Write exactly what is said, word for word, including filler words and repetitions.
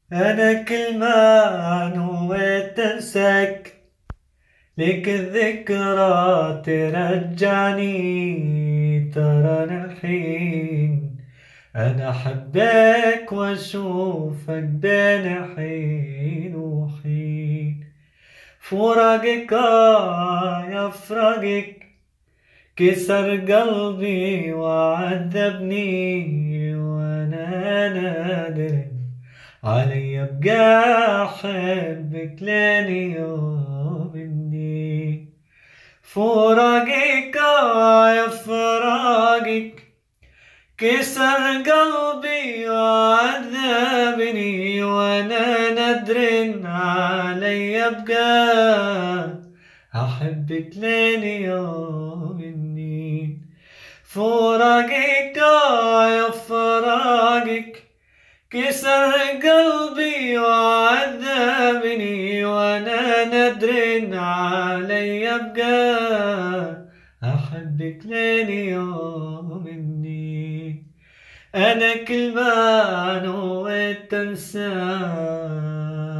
أنا كل ما نويت أنساك لك الذكرى ترجعني. ترى أنا الحين أنا أحبك وأشوفك بين حين وحين. فراقك آه يا فراقك كسر قلبي وعذبني، وأنا نادر علي أبقى أحبك لين يوم الدين. فراقك آه يا فراقك كسر قلبي وعذبني، وأنا ندر علي أبقى أحبك لين يوم الدين. فراقك آه يا فراقك كسر قلبي وعذبني، وانا ندر علي ابقى احبك لين يوم الدين. انا كل ما نويت انساك